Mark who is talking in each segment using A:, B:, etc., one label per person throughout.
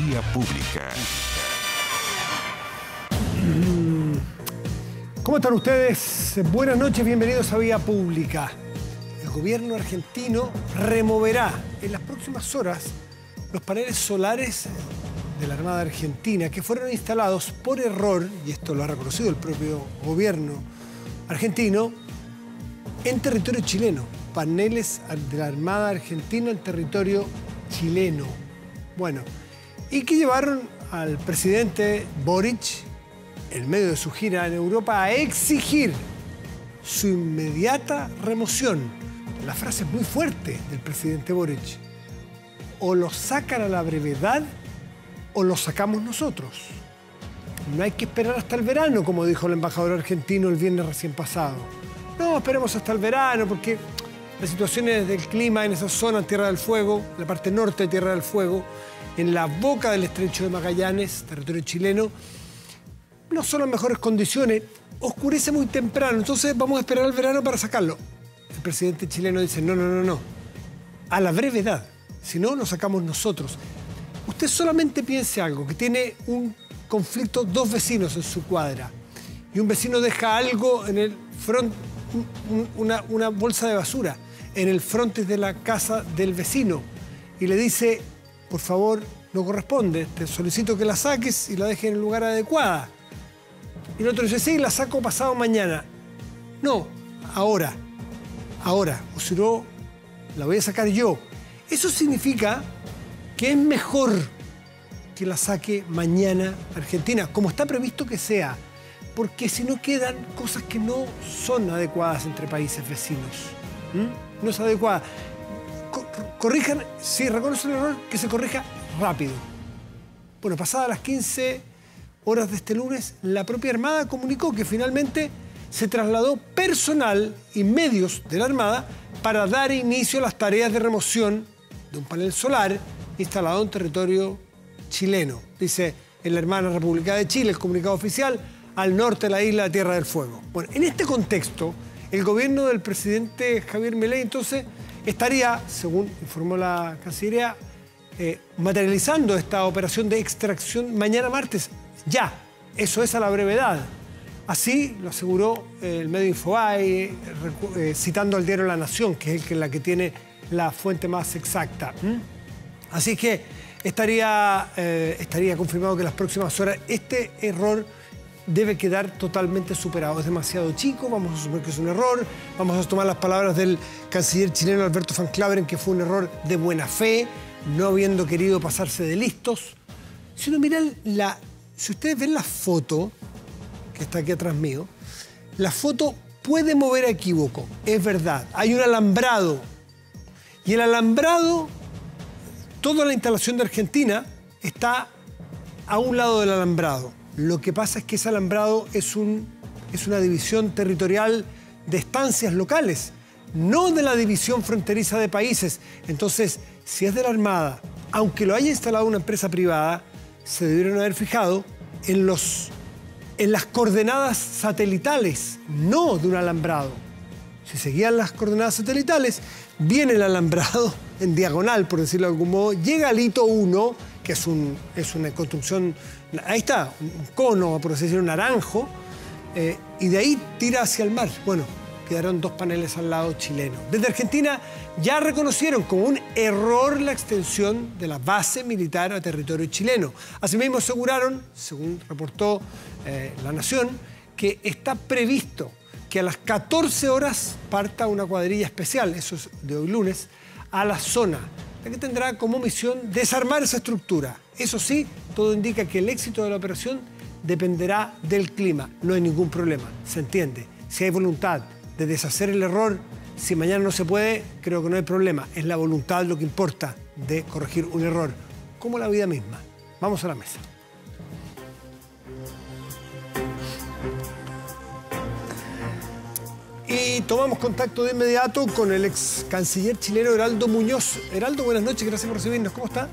A: Vía Pública.
B: ¿Cómo están ustedes? Buenas noches, bienvenidos a Vía Pública. El gobierno argentino removerá en las próximas horas los paneles solares de la Armada Argentina que fueron instalados por error, y esto lo ha reconocido el propio gobierno argentino, en territorio chileno. Paneles de la Armada Argentina en territorio chileno. Bueno, y que llevaron al presidente Boric, en medio de su gira en Europa, a exigir su inmediata remoción. La frase es muy fuerte del presidente Boric. O lo sacan a la brevedad o lo sacamos nosotros. No hay que esperar hasta el verano, como dijo el embajador argentino el viernes recién pasado. No, esperemos hasta el verano porque las situaciones del clima en esa zona, en Tierra del Fuego, en la parte norte de Tierra del Fuego, en la boca del estrecho de Magallanes, territorio chileno, no son las mejores condiciones, oscurece muy temprano, entonces vamos a esperar al verano para sacarlo. El presidente chileno dice, no, a la brevedad, si no, lo sacamos nosotros. Usted solamente piense algo, que tiene un conflicto, dos vecinos en su cuadra, y un vecino deja algo en el front, una bolsa de basura, en el frontis de la casa del vecino, y le dice, por favor, no corresponde, te solicito que la saques y la dejes en el lugar adecuado. Y el otro dice, sí, la saco pasado mañana. No, ahora, o si no, la voy a sacar yo. Eso significa que es mejor que la saque mañana Argentina, como está previsto que sea, porque si no quedan cosas que no son adecuadas entre países vecinos. No es adecuada. Corrijan, si reconocen el error, que se corrija rápido. Bueno, pasadas las 15 horas de este lunes, la propia Armada comunicó que finalmente se trasladó personal y medios de la Armada para dar inicio a las tareas de remoción de un panel solar instalado en territorio chileno. Dice en la hermana República de Chile, el comunicado oficial, al norte de la isla de Tierra del Fuego. Bueno, en este contexto, el gobierno del presidente Javier Milei entonces estaría, según informó la Cancillería, materializando esta operación de extracción mañana martes. Ya, eso es a la brevedad. Así lo aseguró el medio Infobae, citando al diario La Nación, que es la que tiene la fuente más exacta. Así que estaría confirmado que en las próximas horas este error debe quedar totalmente superado. Es demasiado chico, vamos a asumir que es un error, vamos a tomar las palabras del canciller chileno Alberto Van Claveren, que fue un error de buena fe, no habiendo querido pasarse de listos. Si uno mira si ustedes ven la foto, que está aquí atrás mío, la foto puede mover a equívoco, es verdad. Hay un alambrado, y el alambrado, toda la instalación de Argentina está a un lado del alambrado. Lo que pasa es que ese alambrado es una división territorial de estancias locales, no de la división fronteriza de países. Entonces, si es de la Armada, aunque lo haya instalado una empresa privada, se debieron haber fijado en las coordenadas satelitales, no de un alambrado. Si seguían las coordenadas satelitales, viene el alambrado en diagonal, por decirlo de algún modo, llega al hito 1, que es una construcción, ahí está, un cono, por así decirlo, un naranjo, y de ahí tira hacia el mar. Bueno, quedaron dos paneles al lado chileno. Desde Argentina ya reconocieron como un error la extensión de la base militar a territorio chileno. Asimismo aseguraron, según reportó La Nación, que está previsto que a las 14 horas parta una cuadrilla especial, eso es de hoy lunes, a la zona, la que tendrá como misión desarmar esa estructura. Eso sí, todo indica que el éxito de la operación dependerá del clima. No hay ningún problema, se entiende. Si hay voluntad de deshacer el error, si mañana no se puede, creo que no hay problema. Es la voluntad lo que importa de corregir un error, como la vida misma. Vamos a la mesa. Y tomamos contacto de inmediato con el ex canciller chileno Heraldo Muñoz. Heraldo, buenas noches, gracias por recibirnos. ¿Cómo está?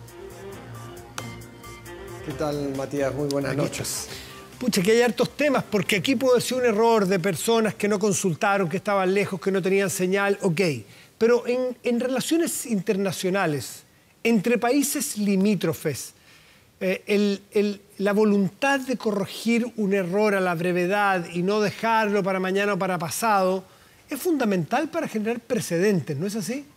C: ¿Qué tal, Matías? Muy buenas noches.
B: Pucha, que hay hartos temas, porque aquí puede ser un error de personas que no consultaron, que estaban lejos, que no tenían señal, ok. Pero en relaciones internacionales, entre países limítrofes, la voluntad de corregir un error a la brevedad y no dejarlo para mañana o para pasado es fundamental para generar precedentes, ¿no es así?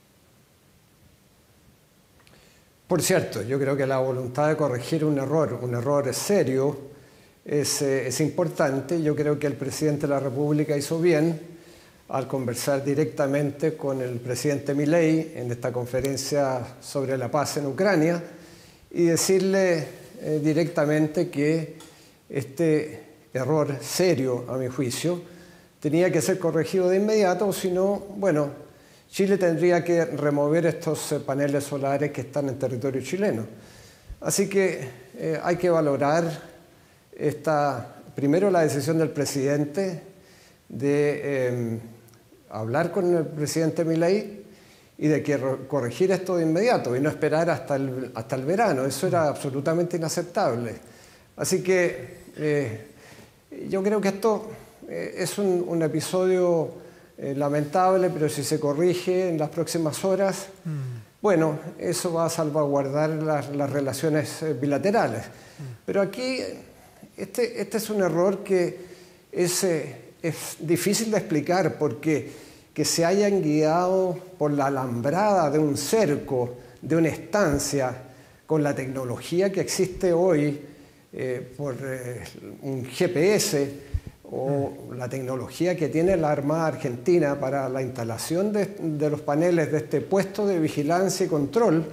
C: Por cierto, yo creo que la voluntad de corregir un error serio, es importante. Yo creo que el presidente de la República hizo bien al conversar directamente con el presidente Milei en esta conferencia sobre la paz en Ucrania y decirle directamente que este error serio, a mi juicio, tenía que ser corregido de inmediato, o si no, bueno, Chile tendría que remover estos paneles solares que están en territorio chileno. Así que hay que valorar primero la decisión del presidente de hablar con el presidente Milei y de que corregir esto de inmediato y no esperar hasta el verano. Eso era absolutamente inaceptable. Así que yo creo que esto es un episodio lamentable, pero si se corrige en las próximas horas, bueno, eso va a salvaguardar las relaciones bilaterales. Pero aquí este es un error que es difícil de explicar, porque que se hayan guiado por la alambrada de un cerco, de una estancia, con la tecnología que existe hoy, por un GPS, o la tecnología que tiene la Armada Argentina para la instalación de los paneles de este puesto de vigilancia y control,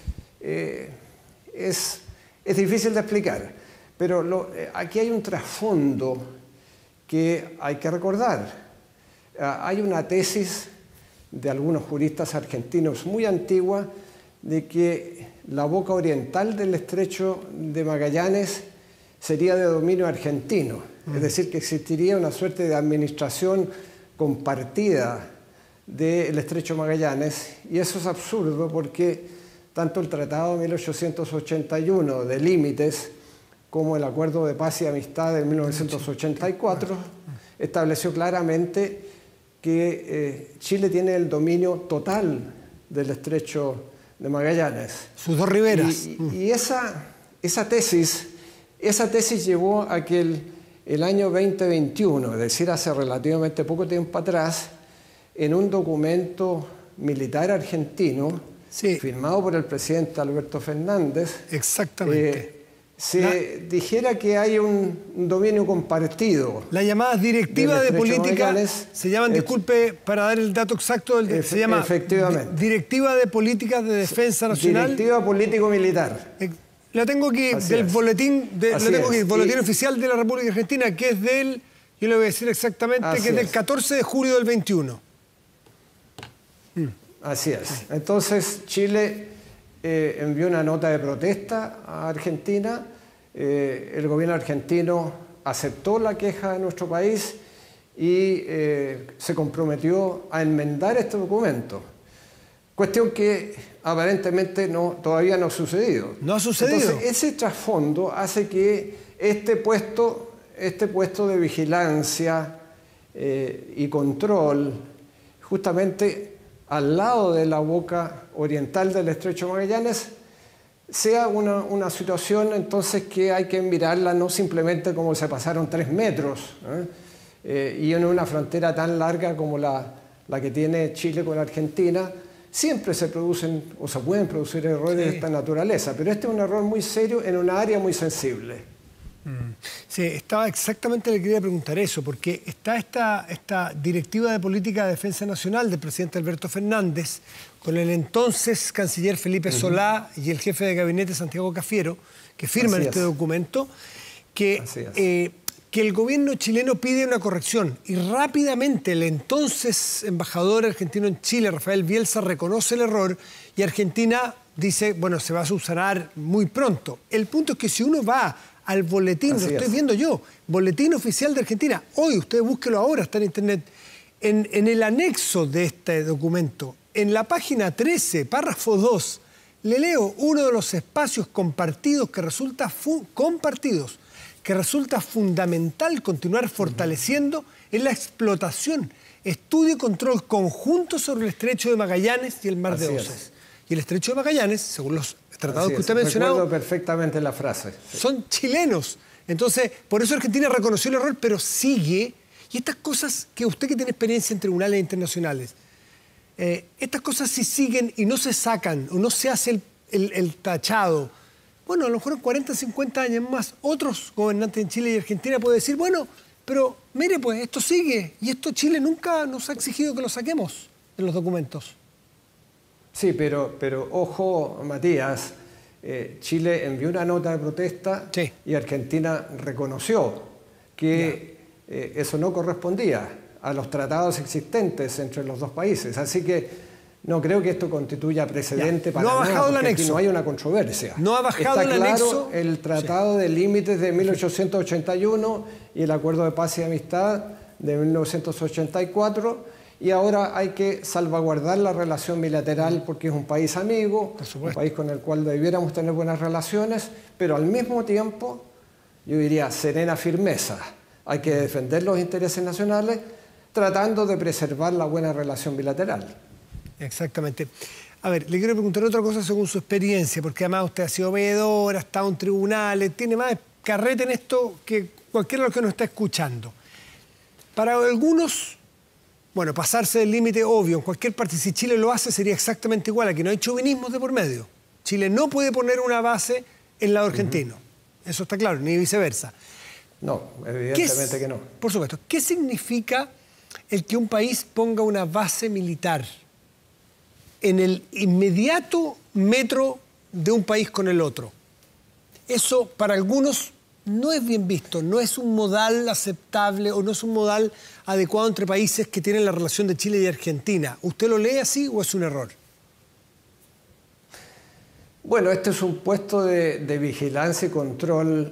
C: es difícil de explicar. Pero aquí hay un trasfondo que hay que recordar. Hay una tesis de algunos juristas argentinos muy antigua de que la boca oriental del estrecho de Magallanes sería de dominio argentino. Es decir, que existiría una suerte de administración compartida del estrecho de Magallanes, y eso es absurdo porque tanto el Tratado de 1881 de límites como el Acuerdo de Paz y Amistad de 1984 estableció claramente que Chile tiene el dominio total del estrecho de Magallanes.
B: Sus dos riberas.
C: Y esa tesis llevó a que el año 2021, es decir, hace relativamente poco tiempo atrás, en un documento militar argentino, sí, firmado por el presidente Alberto Fernández,
B: exactamente,
C: dijera que hay un dominio compartido.
B: Las llamadas directivas de política se llaman, disculpe, para dar el dato exacto, se llama Directiva de Políticas de Defensa Nacional.
C: Directiva Político-Militar.
B: La tengo aquí del boletín, boletín oficial de la República Argentina, que es yo le voy a decir exactamente, que es del 14 de julio del 21.
C: Así es. Entonces Chile envió una nota de protesta a Argentina. El gobierno argentino aceptó la queja de nuestro país y se comprometió a enmendar este documento. Cuestión que aparentemente todavía no ha sucedido.
B: No ha sucedido.
C: Entonces, ese trasfondo hace que este puesto de vigilancia y control, justamente al lado de la boca oriental del estrecho de Magallanes, sea una situación entonces que hay que mirarla no simplemente como se pasaron 3 metros, y en una frontera tan larga como la que tiene Chile con Argentina. Siempre se producen o se pueden producir errores de esta naturaleza, pero este es un error muy serio en una área muy sensible.
B: Sí, exactamente le quería preguntar eso, porque está esta Directiva de Política de Defensa Nacional del presidente Alberto Fernández, con el entonces canciller Felipe Solá y el jefe de gabinete Santiago Cafiero, que firman este documento, que el gobierno chileno pide una corrección y rápidamente el entonces embajador argentino en Chile, Rafael Bielsa, reconoce el error y Argentina dice, bueno, se va a subsanar muy pronto. El punto es que si uno va al boletín, lo estoy viendo yo, boletín oficial de Argentina, hoy, usted búsquelo ahora, está en internet, en el anexo de este documento, en la página 13, párrafo 2, le leo uno de los espacios compartidos que resulta fundamental continuar fortaleciendo en la explotación, estudio y control conjunto sobre el estrecho de Magallanes y el mar de Oces. y el Estrecho de Magallanes, según los tratados que usted ha mencionado...
C: Recuerdo perfectamente la frase. Sí.
B: Son chilenos. Entonces, por eso Argentina reconoció el error, pero sigue. Y estas cosas que usted que tiene experiencia en tribunales internacionales, estas cosas si siguen y no se sacan o no se hace el tachado, bueno, a lo mejor en 40, 50 años más, otros gobernantes en Chile y Argentina pueden decir, bueno, pero mire, pues esto sigue y esto Chile nunca nos ha exigido que lo saquemos de los documentos.
C: Sí, pero ojo, Matías, Chile envió una nota de protesta
B: sí.
C: Y Argentina reconoció que eso no correspondía a los tratados existentes entre los dos países. Así que no creo que esto constituya precedente para nada, porque aquí no hay una controversia.
B: No ha bajado el anexo.
C: El Tratado de Límites de 1881 y el Acuerdo de Paz y Amistad de 1984, y ahora hay que salvaguardar la relación bilateral porque es un país amigo, un país con el cual debiéramos tener buenas relaciones, pero al mismo tiempo, yo diría, serena firmeza. Hay que defender los intereses nacionales tratando de preservar la buena relación bilateral.
B: Exactamente. A ver, le quiero preguntar otra cosa según su experiencia, porque además usted ha sido veedor, ha estado en tribunales, tiene más carrete en esto que cualquiera de los que nos está escuchando. Para algunos, bueno, pasarse del límite, obvio, en cualquier parte, si Chile lo hace, sería exactamente igual. Aquí no hay chauvinismos de por medio. Chile no puede poner una base en lado argentino. Eso está claro, ni viceversa.
C: No, evidentemente que no.
B: Por supuesto. ¿Qué significa el que un país ponga una base militar en el inmediato metro de un país con el otro? Eso para algunos no es bien visto, no es un modal aceptable o no es un modal adecuado entre países que tienen la relación de Chile y Argentina. ¿Usted lo lee así o es un error?
C: Bueno, este es un puesto de vigilancia y control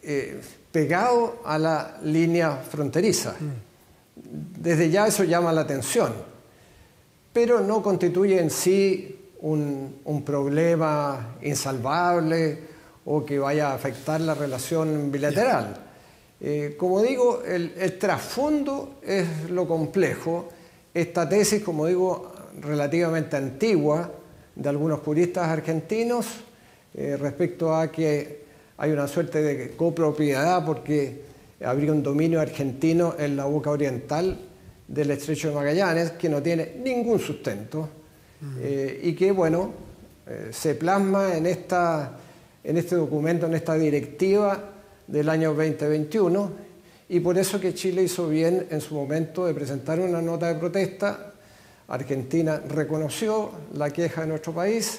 C: pegado a la línea fronteriza. Desde ya eso llama la atención, pero no constituye en sí un problema insalvable o que vaya a afectar la relación bilateral. Como digo, el trasfondo es lo complejo. Esta tesis, como digo, relativamente antigua de algunos juristas argentinos respecto a que hay una suerte de copropiedad porque habría un dominio argentino en la boca oriental del Estrecho de Magallanes que no tiene ningún sustento y que, bueno, se plasma en este documento, en esta directiva del año 2021, y por eso que Chile hizo bien en su momento de presentar una nota de protesta. Argentina reconoció la queja de nuestro país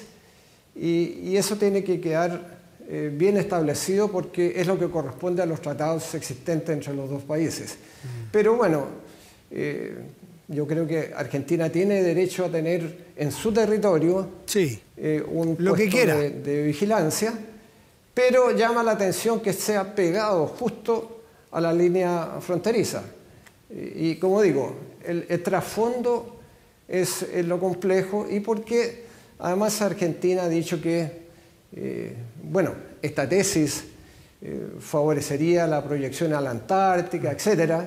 C: y eso tiene que quedar bien establecido porque es lo que corresponde a los tratados existentes entre los dos países. Pero bueno, yo creo que Argentina tiene derecho a tener en su territorio un puesto de vigilancia, pero llama la atención que sea pegado justo a la línea fronteriza. Y como digo, el trasfondo es lo complejo y porque además Argentina ha dicho que, bueno, esta tesis favorecería la proyección a la Antártica, etc.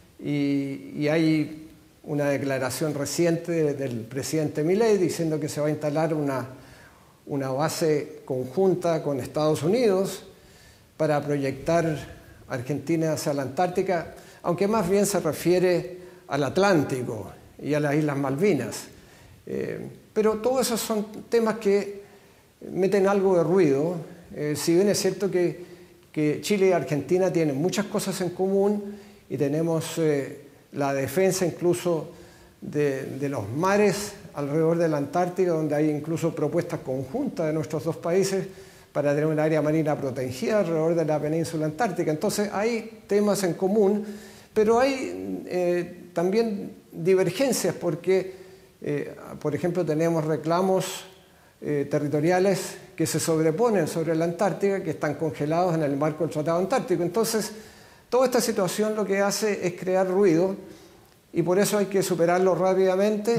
C: Y hay una declaración reciente del presidente Milei diciendo que se va a instalar una base conjunta con Estados Unidos para proyectar Argentina hacia la Antártica, aunque más bien se refiere al Atlántico y a las Islas Malvinas. Pero todos esos son temas que meten algo de ruido. Si bien es cierto que Chile y Argentina tienen muchas cosas en común y tenemos la defensa incluso de los mares alrededor de la Antártica, donde hay incluso propuestas conjuntas de nuestros dos países para tener un área marina protegida alrededor de la península antártica. Entonces hay temas en común, pero hay también divergencias porque, por ejemplo, tenemos reclamos territoriales que se sobreponen sobre la Antártica, que están congelados en el marco del Tratado Antártico. Entonces, toda esta situación lo que hace es crear ruido y por eso hay que superarlo rápidamente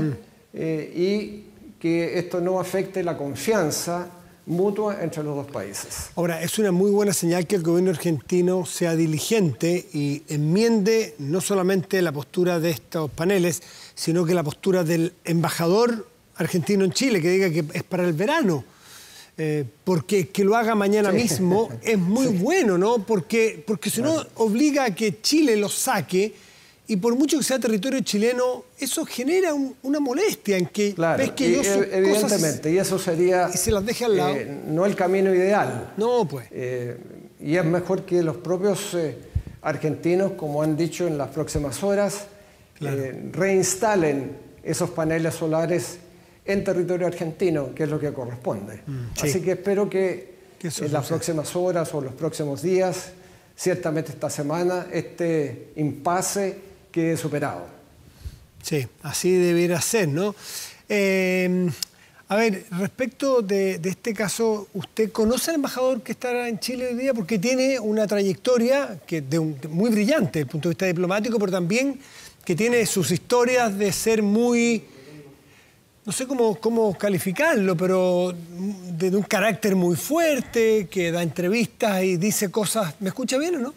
C: y que esto no afecte la confianza mutua entre los dos países.
B: Ahora, es una muy buena señal que el gobierno argentino sea diligente y enmiende no solamente la postura de estos paneles, sino que la postura del embajador argentino en Chile, que diga que es para el verano. Porque que lo haga mañana mismo es muy bueno, ¿no? Porque si no obliga a que Chile lo saque, y por mucho que sea territorio chileno, eso genera una molestia en que ves que yo
C: evidentemente, cosas, y eso sería
B: y se las deje al lado.
C: No el camino ideal.
B: No, pues.
C: Y es mejor que los propios argentinos, como han dicho en las próximas horas, reinstalen esos paneles solares en territorio argentino, que es lo que corresponde. Así que espero que en las próximas horas o los próximos días, ciertamente esta semana, este impasse quede superado.
B: Sí, así debiera ser, ¿no? A ver, respecto de este caso, ¿usted conoce al embajador que está en Chile hoy día? Porque tiene una trayectoria muy brillante desde el punto de vista diplomático, pero también que tiene sus historias de ser muy... no sé cómo calificarlo, pero de un carácter muy fuerte, que da entrevistas y dice cosas... ¿Me escucha bien o no?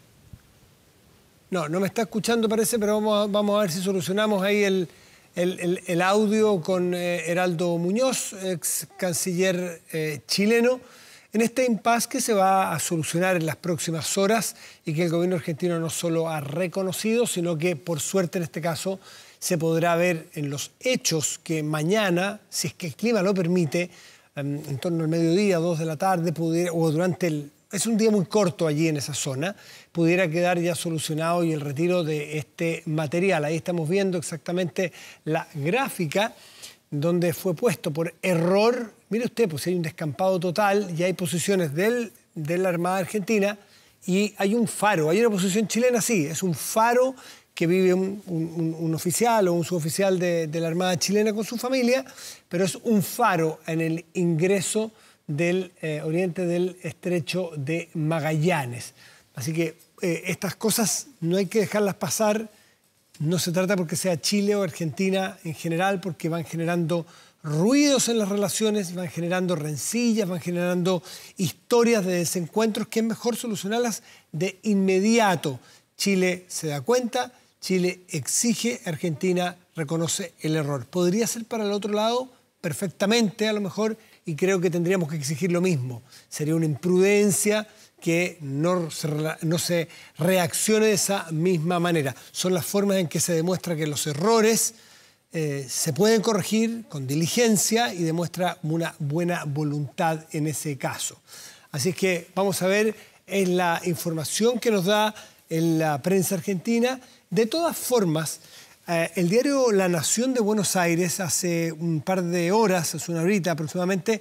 B: No me está escuchando parece, pero vamos a ver si solucionamos ahí el audio con Heraldo Muñoz, ex canciller chileno, en este impasse que se va a solucionar en las próximas horas y que el gobierno argentino no solo ha reconocido, sino que por suerte en este caso se podrá ver en los hechos que mañana, si es que el clima lo permite, en torno al mediodía, 2 de la tarde, o durante es un día muy corto allí en esa zona, pudiera quedar ya solucionado y el retiro de este material. Ahí estamos viendo exactamente la gráfica donde fue puesto por error. Mire usted, pues hay un descampado total y hay posiciones de la Armada Argentina y hay un faro, hay una posición chilena, sí, es un faro que vive un oficial o un suboficial de la Armada chilena con su familia, pero es un faro en el ingreso del oriente del Estrecho de Magallanes. Así que estas cosas no hay que dejarlas pasar. No se trata porque sea Chile o Argentina en general, porque van generando ruidos en las relaciones, van generando rencillas, van generando historias de desencuentros que es mejor solucionarlas de inmediato. Chile se da cuenta, Chile exige, Argentina reconoce el error. Podría ser para el otro lado perfectamente, a lo mejor, y creo que tendríamos que exigir lo mismo. Sería una imprudencia que no se reaccione de esa misma manera. Son las formas en que se demuestra que los errores se pueden corregir con diligencia y demuestra una buena voluntad en ese caso. Así es que vamos a ver en la información que nos da en la prensa argentina. De todas formas, el diario La Nación de Buenos Aires hace un par de horas, hace una horita aproximadamente,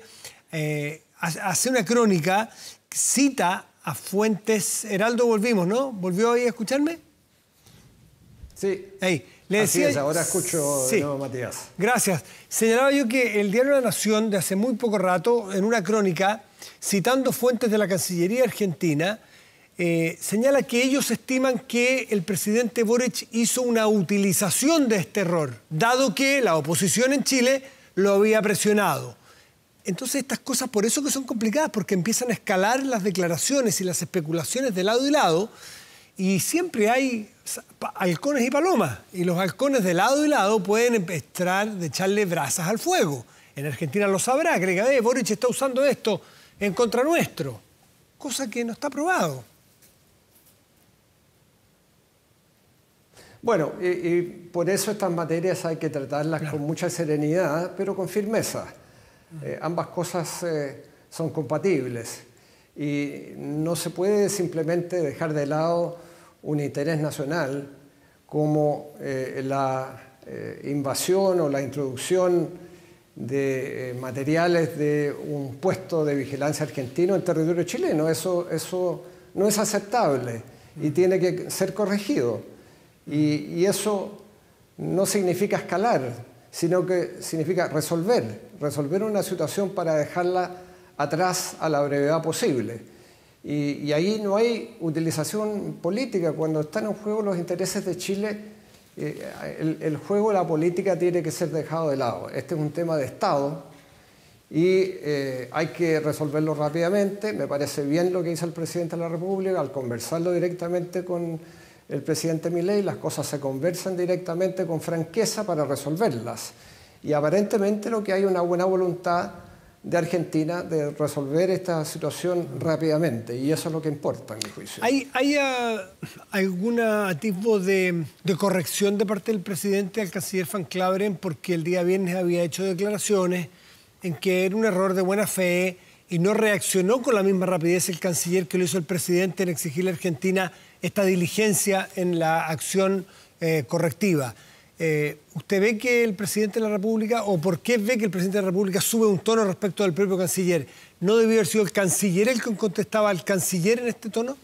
B: hace una crónica, cita a fuentes... Heraldo, volvimos, ¿no? ¿Volvió ahí a escucharme?
C: Sí.
B: Ahí. Le decía,
C: así es, ahora escucho de nuevo, Matías.
B: Gracias. Señalaba yo que el diario La Nación, de hace muy poco rato, en una crónica, citando fuentes de la Cancillería argentina, señala que ellos estiman que el presidente Boric hizo una utilización de este error, dado que la oposición en Chile lo había presionado. Entonces estas cosas por eso que son complicadas, porque empiezan a escalar las declaraciones y las especulaciones de lado y lado, y siempre hay halcones y palomas, y los halcones de lado y lado pueden empezar de echarle brasas al fuego. En Argentina lo sabrá, que diga, Boric está usando esto en contra nuestro, cosa que no está probado.
C: Bueno, y por eso estas materias hay que tratarlas con mucha serenidad, pero con firmeza. Ambas cosas son compatibles y no se puede simplemente dejar de lado un interés nacional como la invasión o la introducción de materiales de un puesto de vigilancia argentino en territorio chileno. Eso no es aceptable y tiene que ser corregido. Y eso no significa escalar, sino que significa resolver una situación para dejarla atrás a la brevedad posible. Y ahí no hay utilización política. Cuando están en juego los intereses de Chile, el juego de la política tiene que ser dejado de lado. Este es un tema de Estado y hay que resolverlo rápidamente. Me parece bien lo que hizo el presidente de la República al conversarlo directamente con el presidente Milei. Las cosas se conversan directamente con franqueza para resolverlas. Y aparentemente lo que hay una buena voluntad de Argentina de resolver esta situación rápidamente, y eso es lo que importa, en mi juicio.
B: ¿Hay algún atisbo de corrección de parte del presidente al canciller Van Claveren? Porque el día viernes había hecho declaraciones en que era un error de buena fe y no reaccionó con la misma rapidez el canciller que lo hizo el presidente en exigirle a Argentina esta diligencia en la acción correctiva. ¿Usted ve que el presidente de la República, o por qué ve que el presidente de la República sube un tono respecto del propio canciller? ¿No debió haber sido el canciller el que contestaba al canciller en este tono?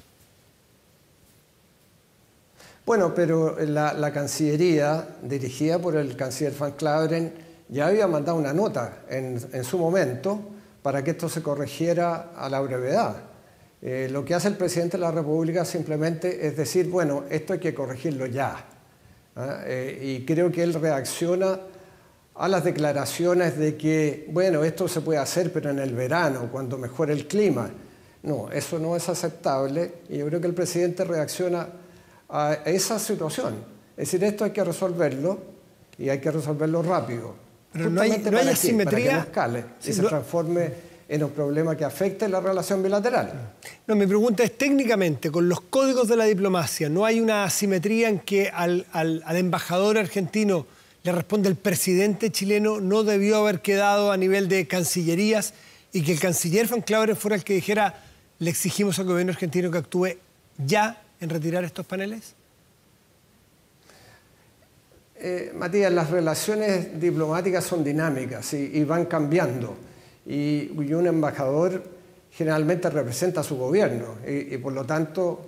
C: Bueno, pero la Cancillería, dirigida por el canciller Van Claveren, ya había mandado una nota en su momento para que esto se corrigiera a la brevedad. Lo que hace el presidente de la República simplemente es decir, bueno, esto hay que corregirlo ya. Y creo que él reacciona a las declaraciones de que, bueno, esto se puede hacer, pero en el verano, cuando mejore el clima. No, eso no es aceptable, y yo creo que el presidente reacciona a esa situación. Es decir, esto hay que resolverlo, y hay que resolverlo rápido.
B: Pero no hay asimetría.
C: Para que no escale y se transforme en un problema que afecte la relación bilateral.
B: No, mi pregunta es técnicamente, con los códigos de la diplomacia, ¿no hay una asimetría en que al embajador argentino le responde el presidente chileno, no debió haber quedado a nivel de cancillerías, y que el canciller Van Claveren fuera el que dijera, le exigimos al gobierno argentino que actúe ya en retirar estos paneles?
C: Matías, las relaciones diplomáticas son dinámicas y van cambiando. Y un embajador generalmente representa a su gobierno y por lo tanto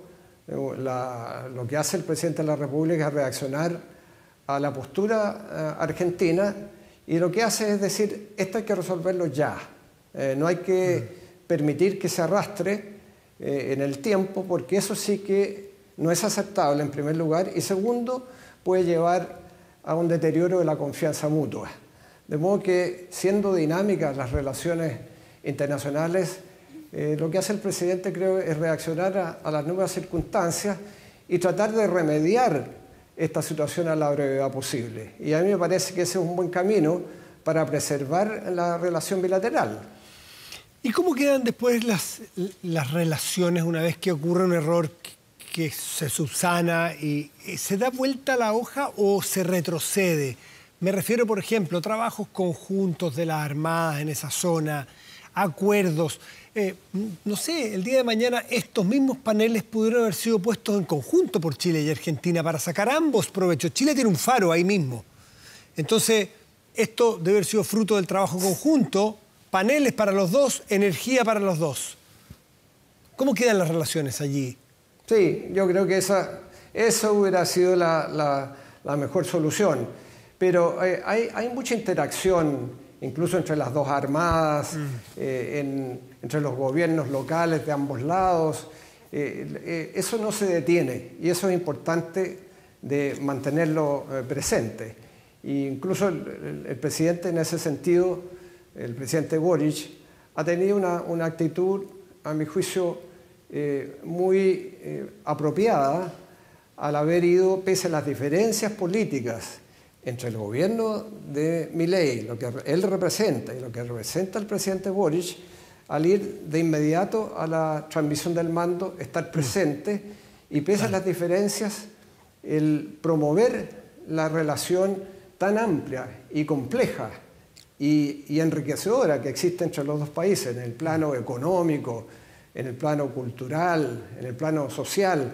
C: lo que hace el presidente de la República es reaccionar a la postura argentina, y lo que hace es decir, esto hay que resolverlo ya. No hay que permitir que se arrastre en el tiempo, porque eso sí que no es aceptable en primer lugar, y segundo, puede llevar a un deterioro de la confianza mutua. De modo que, siendo dinámicas las relaciones internacionales, lo que hace el presidente, creo, es reaccionar a las nuevas circunstancias y tratar de remediar esta situación a la brevedad posible. Y a mí me parece que ese es un buen camino para preservar la relación bilateral.
B: ¿Y cómo quedan después las relaciones una vez que ocurre un error que se subsana y se da vuelta a la hoja o se retrocede? Me refiero, por ejemplo, a trabajos conjuntos de las Armadas en esa zona, acuerdos. No sé, el día de mañana estos mismos paneles pudieron haber sido puestos en conjunto por Chile y Argentina para sacar ambos provechos. Chile tiene un faro ahí mismo. Entonces, esto debe haber sido fruto del trabajo conjunto, paneles para los dos, energía para los dos. ¿Cómo quedan las relaciones allí?
C: Sí, yo creo que esa hubiera sido la mejor solución. Pero hay mucha interacción, incluso entre las dos armadas, entre los gobiernos locales de ambos lados. Eso no se detiene, y eso es importante de mantenerlo presente. E incluso el presidente, en ese sentido, el presidente Boric, ha tenido una actitud, a mi juicio, muy apropiada al haber ido, pese a las diferencias políticas entre el gobierno de Milei, lo que él representa y lo que representa el presidente Boric, al ir de inmediato a la transmisión del mando, estar presente, y pese a las diferencias, el promover la relación tan amplia y compleja y enriquecedora que existe entre los dos países, en el plano económico, en el plano cultural, en el plano social,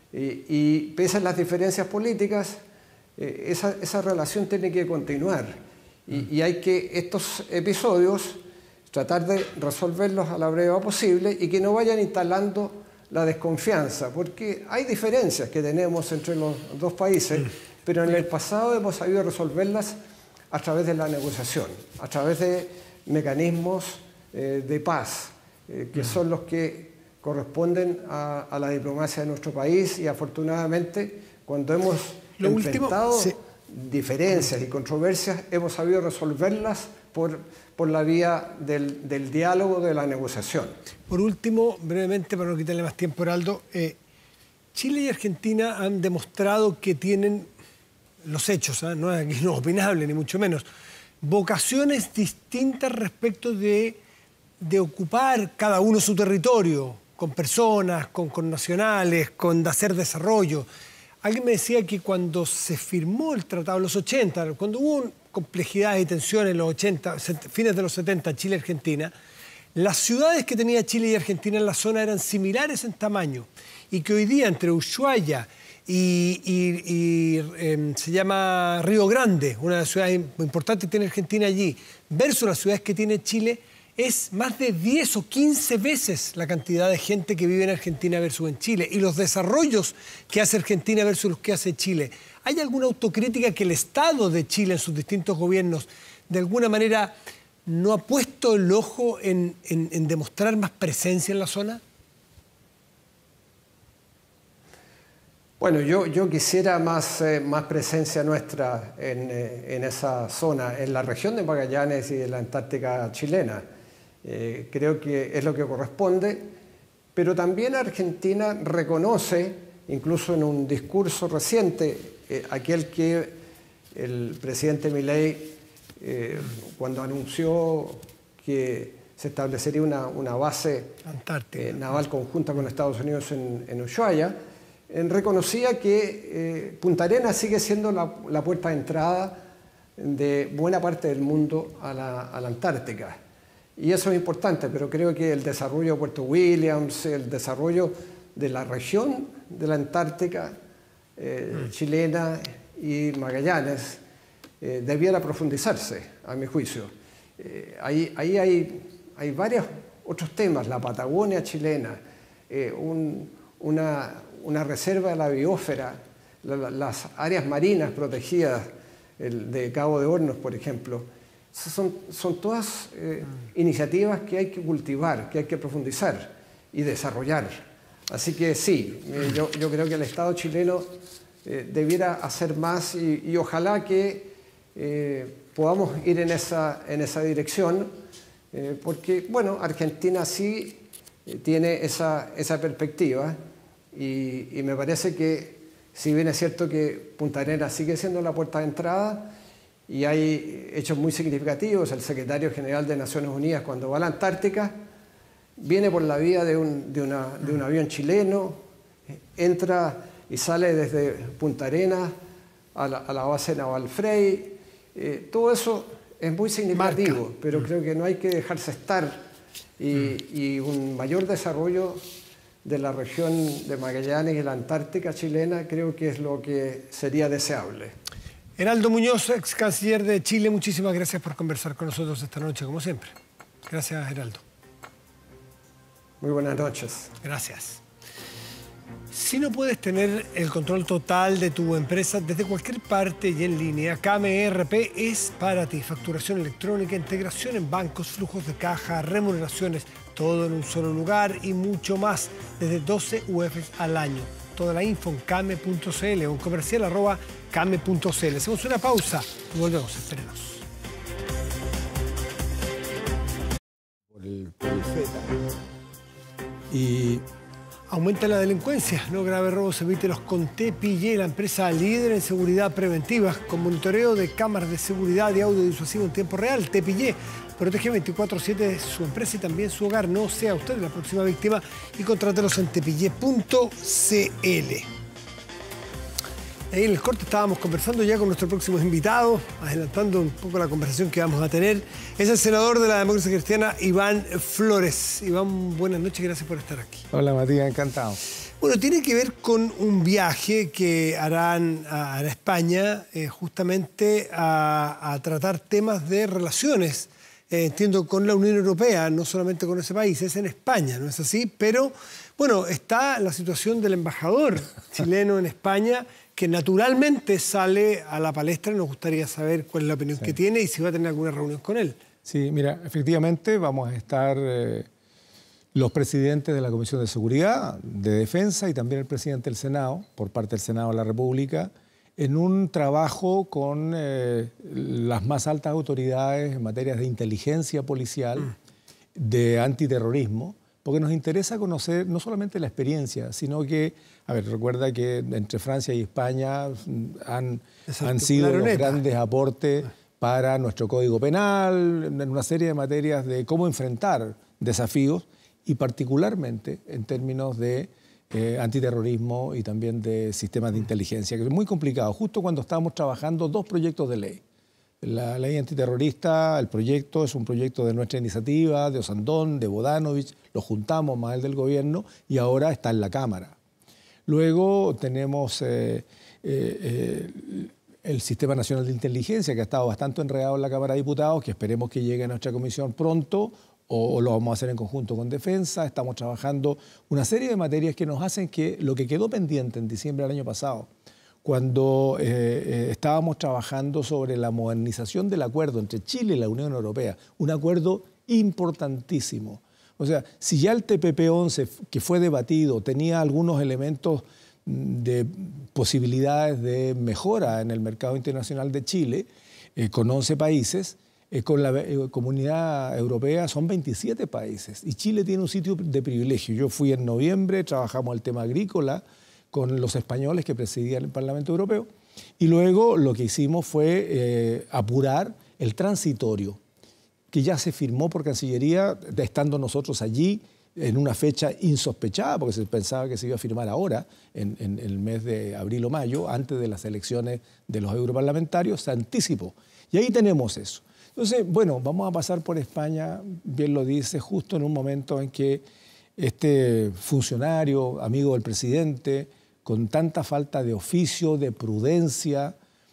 C: y pese a las diferencias políticas, esa relación tiene que continuar, y hay que estos episodios tratar de resolverlos a la brevedad posible y que no vayan instalando la desconfianza, porque hay diferencias que tenemos entre los dos países, pero en el pasado hemos sabido resolverlas a través de la negociación, a través de mecanismos de paz, que son los que corresponden a la diplomacia de nuestro país, y afortunadamente cuando hemos enfrentado diferencias y controversias, hemos sabido resolverlas por la vía del diálogo, de la negociación.
B: Por último, brevemente, para no quitarle más tiempo, Heraldo, Chile y Argentina han demostrado que tienen los hechos, no es opinable ni mucho menos, vocaciones distintas respecto de ocupar cada uno su territorio, con personas, con nacionales, con hacer desarrollo. Alguien me decía que cuando se firmó el tratado en los 80, cuando hubo complejidades y tensiones en los 80, fines de los 70, Chile y Argentina, las ciudades que tenía Chile y Argentina en la zona eran similares en tamaño y que hoy día entre Ushuaia y se llama Río Grande, una de las ciudades importantes que tiene Argentina allí, versus las ciudades que tiene Chile, es más de 10 o 15 veces la cantidad de gente que vive en Argentina versus en Chile y los desarrollos que hace Argentina versus los que hace Chile. ¿Hay alguna autocrítica que el Estado de Chile en sus distintos gobiernos de alguna manera no ha puesto el ojo en demostrar más presencia en la zona?
C: Bueno, yo quisiera más presencia nuestra en esa zona, en la región de Magallanes y de la Antártica chilena. Creo que es lo que corresponde, pero también Argentina reconoce, incluso en un discurso reciente, aquel que el presidente Milei, cuando anunció que se establecería una base naval conjunta con Estados Unidos en Ushuaia, reconocía que Punta Arenas sigue siendo la puerta de entrada de buena parte del mundo a la Antártica. Y eso es importante, pero creo que el desarrollo de Puerto Williams, el desarrollo de la región de la Antártica chilena y Magallanes debiera profundizarse, a mi juicio. Ahí hay varios otros temas, la Patagonia chilena, una reserva de la biosfera, las áreas marinas protegidas de Cabo de Hornos, por ejemplo. Son todas iniciativas que hay que cultivar, que hay que profundizar y desarrollar. Así que sí, yo creo que el Estado chileno debiera hacer más y ojalá que podamos ir en esa dirección, porque bueno, Argentina sí tiene esa perspectiva y me parece que si bien es cierto que Punta Arenas sigue siendo la puerta de entrada, y hay hechos muy significativos. El secretario general de Naciones Unidas, cuando va a la Antártica, viene por la vía de un avión chileno, entra y sale desde Punta Arenas a la base naval Frey. Todo eso es muy significativo, pero creo que no hay que dejarse estar. Y un mayor desarrollo de la región de Magallanes y la Antártica chilena creo que es lo que sería deseable.
B: Heraldo Muñoz, ex canciller de Chile, muchísimas gracias por conversar con nosotros esta noche, como siempre. Gracias, Heraldo.
C: Muy buenas noches.
B: Gracias. Si no puedes tener el control total de tu empresa desde cualquier parte y en línea, KME ERP es para ti. Facturación electrónica, integración en bancos, flujos de caja, remuneraciones, todo en un solo lugar y mucho más, desde 12 UFs al año. Toda la info en kame.cl o en comercial@kame.cl. Hacemos una pausa y volvemos, espérenos.
A: Por el feta. Y
B: aumenta la delincuencia, no grave robos, evítelos con TPY, la empresa líder en seguridad preventiva, con monitoreo de cámaras de seguridad y audio disuasivo en tiempo real. TPY protege 24/7 su empresa y también su hogar. No sea usted la próxima víctima y contrátelos en tpy.cl. Ahí en el corte estábamos conversando ya con nuestro próximo invitado, adelantando un poco la conversación que vamos a tener. Es el senador de la Democracia Cristiana, Iván Flores. Iván, buenas noches, gracias por estar aquí.
A: Hola Matías, encantado.
B: Bueno, tiene que ver con un viaje que harán a España justamente a tratar temas de relaciones, entiendo, con la Unión Europea, no solamente con ese país, es en España, ¿no es así? Pero, bueno, está la situación del embajador chileno en España, que naturalmente sale a la palestra. Nos gustaría saber cuál es la opinión que tiene y si va a tener alguna reunión con él.
A: Sí, mira, efectivamente vamos a estar los presidentes de la Comisión de Seguridad, de Defensa y también el presidente del Senado, por parte del Senado de la República, en un trabajo con las más altas autoridades en materias de inteligencia policial, de antiterrorismo, porque nos interesa conocer no solamente la experiencia, sino que, a ver, recuerda que entre Francia y España han sido los grandes aportes para nuestro Código Penal, en una serie de materias de cómo enfrentar desafíos y particularmente en términos de antiterrorismo y también de sistemas de inteligencia, que es muy complicado, justo cuando estábamos trabajando 2 proyectos de ley. La ley antiterrorista, el proyecto es un proyecto de nuestra iniciativa, de Osandón, de Bodanovich, lo juntamos más el del gobierno y ahora está en la Cámara. Luego tenemos el Sistema Nacional de Inteligencia, que ha estado bastante enredado en la Cámara de Diputados, que esperemos que llegue a nuestra comisión pronto, o lo vamos a hacer en conjunto con Defensa. Estamos trabajando una serie de materias que nos hacen que lo que quedó pendiente en diciembre del año pasado, cuando estábamos trabajando sobre la modernización del acuerdo entre Chile y la Unión Europea, un acuerdo importantísimo. O sea, si ya el TPP-11 que fue debatido tenía algunos elementos de posibilidades de mejora en el mercado internacional de Chile, con 11 países, con la Comunidad Europea son 27 países y Chile tiene un sitio de privilegio. Yo fui en noviembre, trabajamos el tema agrícola con los españoles que presidían el Parlamento Europeo y luego lo que hicimos fue apurar el transitorio, que ya se firmó por Cancillería, estando nosotros allí en una fecha insospechada, porque se pensaba que se iba a firmar ahora, en el mes de abril o mayo, antes de las elecciones de los europarlamentarios, se anticipó. Y ahí tenemos eso. Entonces, bueno, vamos a pasar por España, bien lo dice, justo en un momento en que este funcionario, amigo del presidente, con tanta falta de oficio, de prudencia,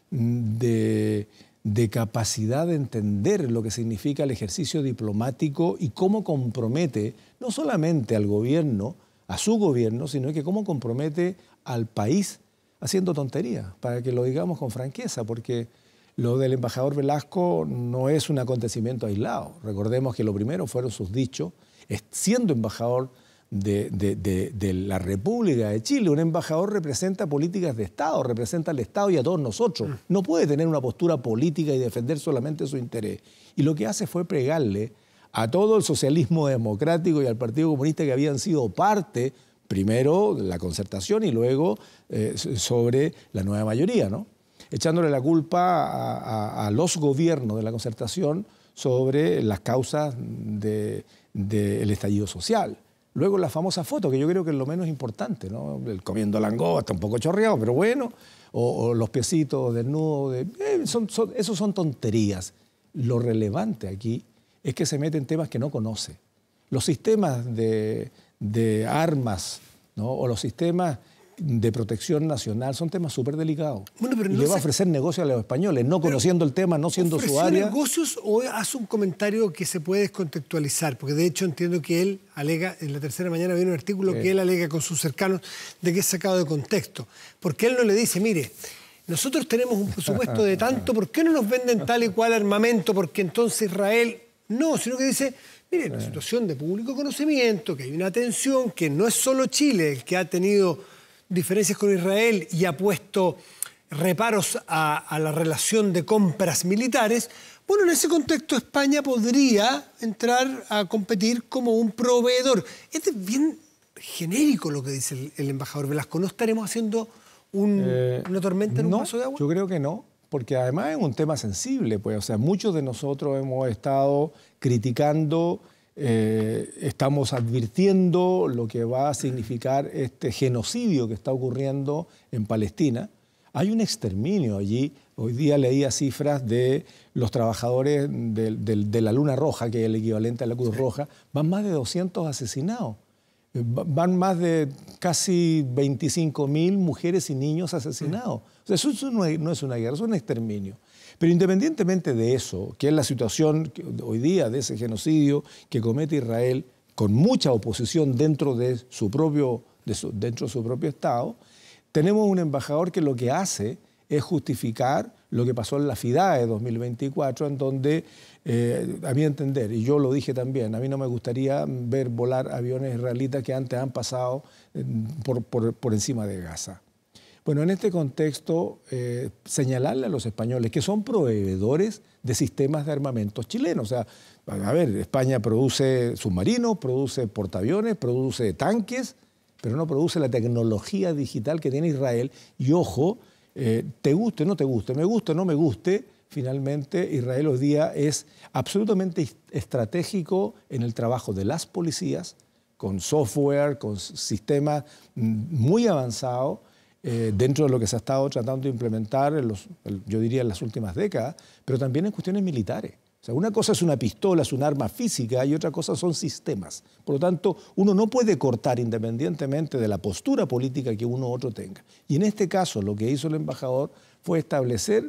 A: de capacidad de entender lo que significa el ejercicio diplomático y cómo compromete no solamente al gobierno, a su gobierno, sino que cómo compromete al país haciendo tonterías, para que lo digamos con franqueza, porque lo del embajador Velasco no es un acontecimiento aislado. Recordemos que lo primero fueron sus dichos, siendo embajador de la República de Chile. Un embajador representa políticas de Estado, representa al Estado y a todos nosotros. No puede tener una postura política y defender solamente su interés. Y lo que hace fue pregarle a todo el socialismo democrático y al Partido Comunista que habían sido parte, primero de la concertación y luego sobre la nueva mayoría, ¿no? Echándole la culpa a los gobiernos de la concertación sobre las causas del estallido social. Luego la famosa foto, que yo creo que es lo menos importante, ¿no? El comiendo langosta, un poco chorreado, pero bueno, o los piecitos desnudos, esos son tonterías. Lo relevante aquí es que se mete en temas que no conoce. Los sistemas de armas, ¿no? O los sistemas de protección nacional son temas súper delicados. Bueno, pero y no le va a ofrecer negocio a los españoles, no conociendo el tema, no siendo su área.
B: ¿Negocios o hace un comentario que se puede descontextualizar? Porque de hecho entiendo que él alega, en La Tercera Mañana viene un artículo que él alega con sus cercanos de que es sacado de contexto. Porque él no le dice, mire, nosotros tenemos un presupuesto de tanto, ¿por qué no nos venden tal y cual armamento? Porque entonces Israel... No, sino que dice, mire, una situación de público conocimiento, que hay una tensión, que no es solo Chile el que ha tenido diferencias con Israel y ha puesto reparos a la relación de compras militares. Bueno, en ese contexto España podría entrar a competir como un proveedor. Este es bien genérico lo que dice el embajador Velasco. ¿No estaremos haciendo una tormenta en un vaso de agua?
A: Yo creo que no, porque además es un tema sensible, pues. O sea, muchos de nosotros hemos estado criticando, estamos advirtiendo lo que va a significar este genocidio que está ocurriendo en Palestina. Hay un exterminio allí. Hoy día leía cifras de los trabajadores de la Luna Roja, que es el equivalente a la Cruz Roja. Van más de 200 asesinados. Van más de casi 25.000 mujeres y niños asesinados. O sea, eso no es una guerra, es un exterminio. Pero independientemente de eso, que es la situación hoy día de ese genocidio que comete Israel, con mucha oposición dentro de su propio Estado, tenemos un embajador que lo que hace es justificar lo que pasó en la FIDAE de 2024, en donde, a mi entender, y yo lo dije también, a mí no me gustaría ver volar aviones israelitas que antes han pasado por encima de Gaza. Bueno, en este contexto, señalarle a los españoles que son proveedores de sistemas de armamentos chilenos. O sea, a ver, España produce submarinos, produce portaaviones, produce tanques, pero no produce la tecnología digital que tiene Israel. Y ojo, te guste o no te guste, me guste o no me guste, finalmente Israel hoy día es absolutamente estratégico en el trabajo de las policías, con software, con sistemas muy avanzados, dentro de lo que se ha estado tratando de implementar, yo diría en las últimas décadas, pero también en cuestiones militares. O sea, una cosa es una pistola, es un arma física, y otra cosa son sistemas. Por lo tanto, uno no puede cortar independientemente de la postura política que uno u otro tenga. Y en este caso, lo que hizo el embajador fue establecer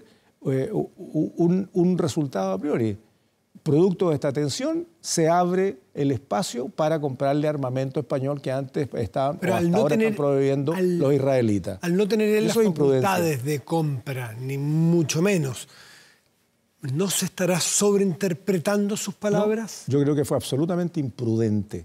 A: un resultado a priori. Producto de esta tensión, se abre el espacio para comprarle armamento español que antes estaban,
B: pero
A: o hasta ahora están proveyendo los israelitas.
B: Al no tener las facultades de compra, ni mucho menos, ¿no se estará sobreinterpretando sus palabras?
A: No, yo creo que fue absolutamente imprudente.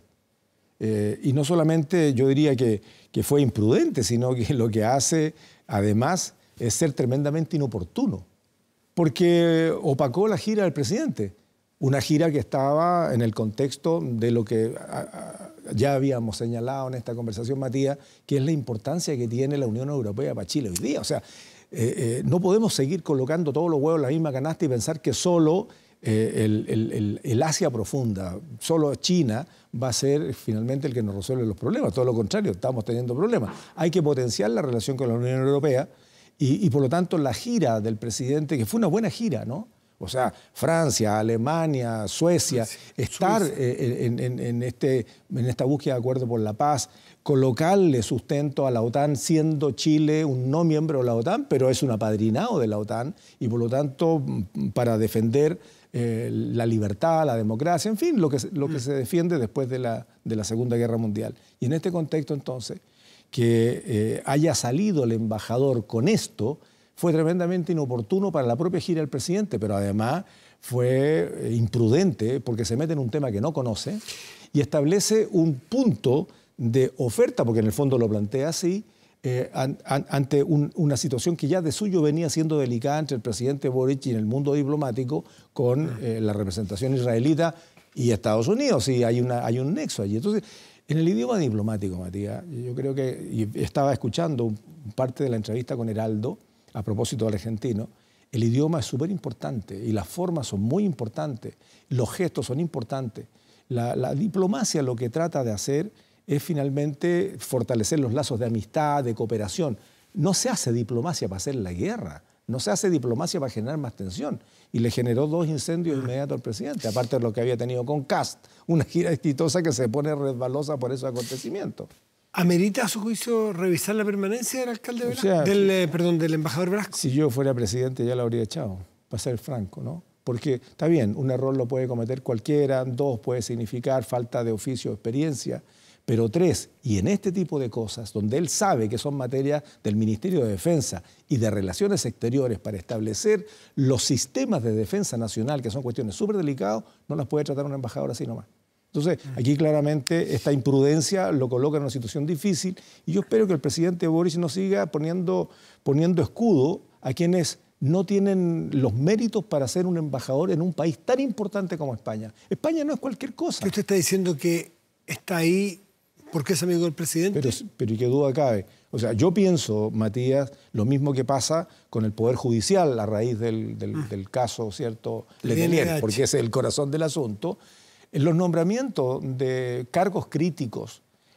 A: Y no solamente yo diría que fue imprudente, sino que lo que hace, además, es ser tremendamente inoportuno. Porque opacó la gira del presidente. Una gira que estaba en el contexto de lo que ya habíamos señalado en esta conversación, Matías, que es la importancia que tiene la Unión Europea para Chile hoy día. O sea, no podemos seguir colocando todos los huevos en la misma canasta y pensar que solo el Asia profunda, solo China va a ser finalmente el que nos resuelve los problemas. Todo lo contrario, estamos teniendo problemas. Hay que potenciar la relación con la Unión Europea y por lo tanto la gira del presidente, que fue una buena gira, ¿no? O sea, Francia, Alemania, Suecia, estar en esta búsqueda de acuerdo por la paz, colocarle sustento a la OTAN, siendo Chile un no miembro de la OTAN, pero es un apadrinado de la OTAN, y por lo tanto, para defender la libertad, la democracia, en fin, lo que se defiende después de la Segunda Guerra Mundial. Y en este contexto, entonces, que haya salido el embajador con esto, fue tremendamente inoportuno para la propia gira del presidente, pero además fue imprudente porque se mete en un tema que no conoce y establece un punto de oferta, porque en el fondo lo plantea así, ante una situación que ya de suyo venía siendo delicada entre el presidente Boric y en el mundo diplomático con la representación israelita y Estados Unidos, y hay un nexo allí. Entonces, en el idioma diplomático, Matías, yo creo que, y estaba escuchando parte de la entrevista con Heraldo, a propósito del argentino, el idioma es súper importante y las formas son muy importantes, los gestos son importantes. La diplomacia lo que trata de hacer es finalmente fortalecer los lazos de amistad, de cooperación. No se hace diplomacia para hacer la guerra, no se hace diplomacia para generar más tensión. Y le generó 2 incendios inmediatos al presidente, aparte de lo que había tenido con Kast, una gira exitosa que se pone resbalosa por esos acontecimientos.
B: ¿Amerita a su juicio revisar la permanencia del alcalde Velasco? Del embajador Velasco.
A: Si yo fuera presidente ya lo habría echado, para ser franco, ¿no? Porque está bien, un error lo puede cometer cualquiera, 2 puede significar falta de oficio o experiencia, pero 3, y en este tipo de cosas, donde él sabe que son materias del Ministerio de Defensa y de Relaciones Exteriores para establecer los sistemas de defensa nacional, que son cuestiones súper delicadas, no las puede tratar un embajador así nomás. Entonces, aquí claramente esta imprudencia lo coloca en una situación difícil y yo espero que el presidente Boric no siga poniendo escudo a quienes no tienen los méritos para ser un embajador en un país tan importante como España. España no es cualquier cosa.
B: ¿Usted está diciendo que está ahí porque es amigo del presidente?
A: Pero ¿y qué duda cabe? O sea, yo pienso, Matías, lo mismo que pasa con el Poder Judicial a raíz del caso, ¿cierto?, Letelier, porque es el corazón del asunto. Los nombramientos de cargos críticos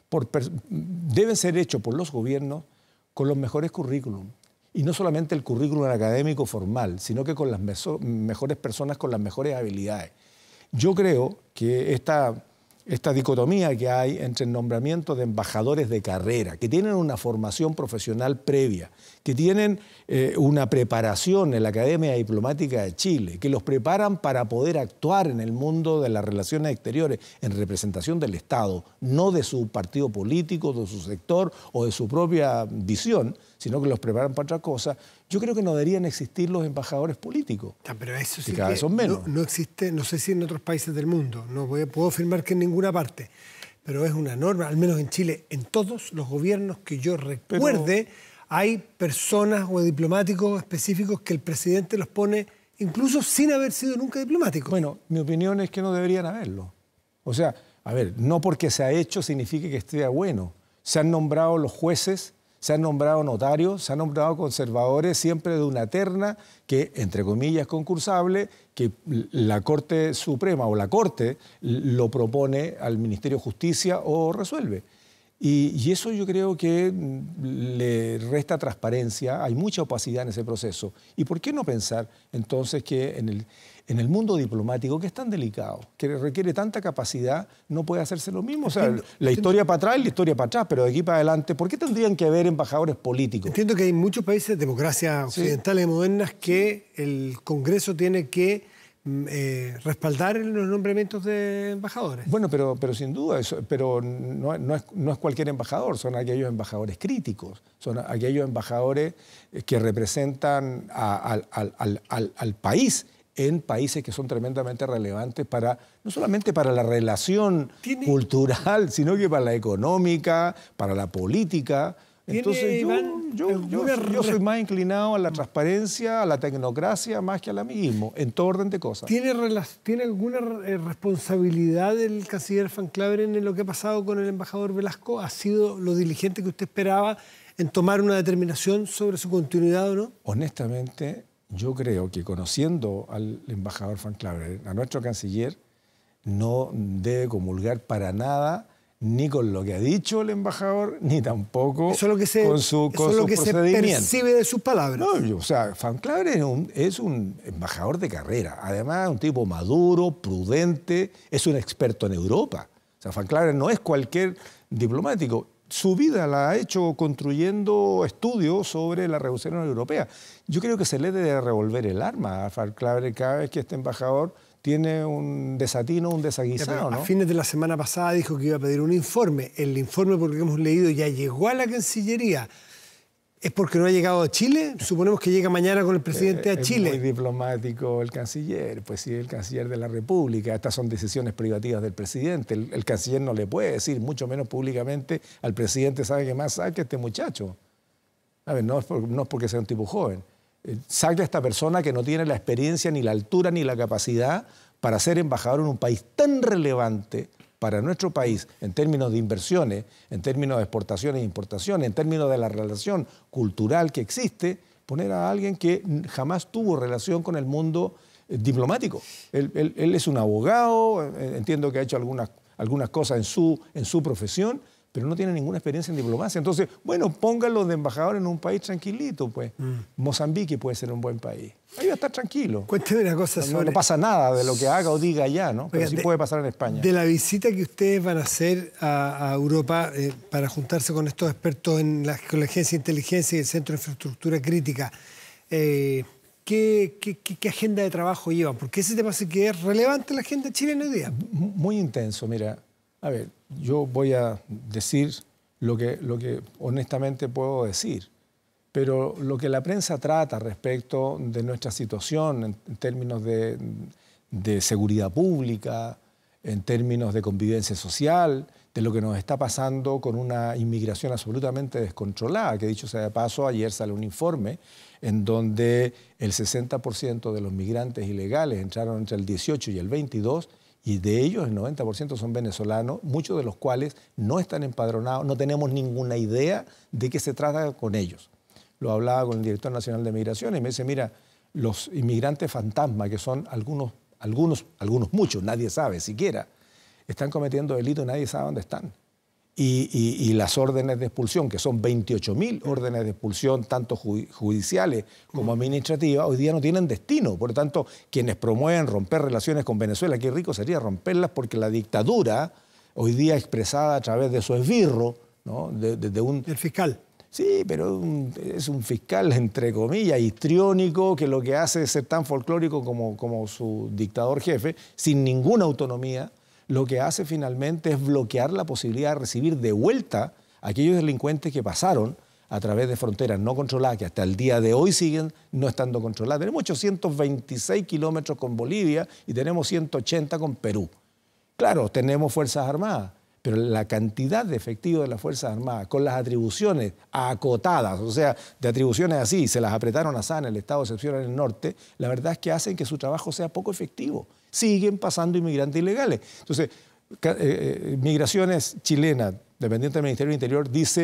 A: deben ser hechos por los gobiernos con los mejores currículum. Y no solamente el currículum académico formal, sino que con las mejores personas con las mejores habilidades. Yo creo que esta dicotomía que hay entre el nombramiento de embajadores de carrera, que tienen una formación profesional previa, que tienen una preparación en la Academia Diplomática de Chile, que los preparan para poder actuar en el mundo de las relaciones exteriores en representación del Estado, no de su partido político, de su sector o de su propia visión, sino que los preparan para otra cosa. Yo creo que no deberían existir los embajadores políticos,
B: pero eso sí
A: que cada vez son menos.
B: No existe, no sé si en otros países del mundo, no puedo afirmar que en ninguna parte, pero es una norma, al menos en Chile, en todos los gobiernos que yo recuerde, hay personas o diplomáticos específicos que el presidente los pone incluso sin haber sido nunca diplomáticos.
A: Bueno, mi opinión es que no deberían haberlo. O sea, a ver, no porque se ha hecho significa que esté bueno. Se han nombrado los jueces se han nombrado notarios, se han nombrado conservadores, siempre de una terna que, entre comillas, concursable, que la Corte Suprema o la Corte lo propone al Ministerio de Justicia o resuelve. Y eso yo creo que le resta transparencia, hay mucha opacidad en ese proceso. ¿Y por qué no pensar entonces que en el mundo diplomático, que es tan delicado, que requiere tanta capacidad, no puede hacerse lo mismo? O sea, la historia para atrás y la historia para atrás, pero de aquí para adelante, ¿por qué tendrían que haber embajadores políticos?
B: Entiendo que hay muchos países, democracias occidentales y modernas, que el Congreso tiene que respaldar los nombramientos de embajadores.
A: Bueno, pero sin duda, pero no es cualquier embajador, son aquellos embajadores críticos, son aquellos embajadores que representan al país en países que son tremendamente relevantes para, no solamente para la relación cultural, sino que para la económica, para la política. Entonces yo soy más inclinado a la transparencia, a la tecnocracia, más que al amiguismo, en todo orden de cosas.
B: ¿Tiene alguna responsabilidad el canciller Van Claveren en lo que ha pasado con el embajador Velasco? ¿Ha sido lo diligente que usted esperaba en tomar una determinación sobre su continuidad o no?
A: Honestamente, yo creo que conociendo al embajador Van Claveren, a nuestro canciller, no debe comulgar para nada ni con lo que ha dicho el embajador, ni tampoco con su procedimiento. Eso es lo que se
B: percibe de sus palabras.
A: No, o sea, Van Claveren es un embajador de carrera. Además, un tipo maduro, prudente, es un experto en Europa. O sea, Van Claveren no es cualquier diplomático. Su vida la ha hecho construyendo estudios sobre la Revolución Europea. Yo creo que se le debe revolver el arma a Van Claveren cada vez que este embajador tiene un desatino, un desaguisado, ¿no?
B: A fines de la semana pasada dijo que iba a pedir un informe. El informe, por lo que hemos leído, ya llegó a la Cancillería. ¿Es porque no ha llegado a Chile? Suponemos que llega mañana con el presidente a Chile.
A: Es muy diplomático el canciller, pues sí, el canciller de la República. Estas son decisiones privativas del presidente. El canciller no le puede decir, mucho menos públicamente, al presidente, ¿sabe qué más saque este muchacho? A ver, no es porque sea un tipo joven. Saque a esta persona que no tiene la experiencia, ni la altura, ni la capacidad para ser embajador en un país tan relevante para nuestro país en términos de inversiones, en términos de exportaciones e importaciones, en términos de la relación cultural que existe, poner a alguien que jamás tuvo relación con el mundo diplomático. Él es un abogado, entiendo que ha hecho algunas cosas en su profesión, pero no tiene ninguna experiencia en diplomacia. Entonces, bueno, pónganlo de embajador en un país tranquilito, pues. Mozambique puede ser un buen país. Ahí va a estar tranquilo.
B: Cuénteme una cosa sobre...
A: No pasa nada de lo que haga o diga allá, ¿no? Pero sí puede pasar en España.
B: De la visita que ustedes van a hacer a Europa para juntarse con estos expertos con la Agencia de Inteligencia y el Centro de Infraestructura Crítica, ¿qué agenda de trabajo llevan? Porque ese tema sí que es relevante en la agenda chilena hoy día.
A: Muy intenso, mira. A ver, yo voy a decir lo que honestamente puedo decir, pero lo que la prensa trata respecto de nuestra situación en términos de seguridad pública, en términos de convivencia social, de lo que nos está pasando con una inmigración absolutamente descontrolada, que dicho sea de paso, ayer sale un informe en donde el 60% de los migrantes ilegales entraron entre el 18 y el 22, y de ellos el 90% son venezolanos, muchos de los cuales no están empadronados, no tenemos ninguna idea de qué se trata con ellos. Lo hablaba con el director nacional de Migraciones y me dice, mira, los inmigrantes fantasma, que son algunos muchos, nadie sabe siquiera, están cometiendo delitos y nadie sabe dónde están. Y las órdenes de expulsión, que son 28.000 órdenes de expulsión, tanto judiciales como administrativas, hoy día no tienen destino. Por lo tanto, quienes promueven romper relaciones con Venezuela, qué rico sería romperlas, porque la dictadura, hoy día expresada a través de su esbirro, ¿no?
B: El fiscal.
A: Sí, pero es un fiscal, entre comillas, histriónico, que lo que hace es ser tan folclórico como su dictador jefe, sin ninguna autonomía. Lo que hace finalmente es bloquear la posibilidad de recibir de vuelta a aquellos delincuentes que pasaron a través de fronteras no controladas, que hasta el día de hoy siguen no estando controladas. Tenemos 826 kilómetros con Bolivia y tenemos 180 con Perú. Claro, tenemos Fuerzas Armadas, pero la cantidad de efectivos de las Fuerzas Armadas, con las atribuciones acotadas, o sea, de atribuciones así, se las apretaron a en el estado de excepción en el norte, la verdad es que hacen que su trabajo sea poco efectivo. Siguen pasando inmigrantes ilegales. Entonces, Migraciones Chilenas, dependiente del Ministerio del Interior, dice,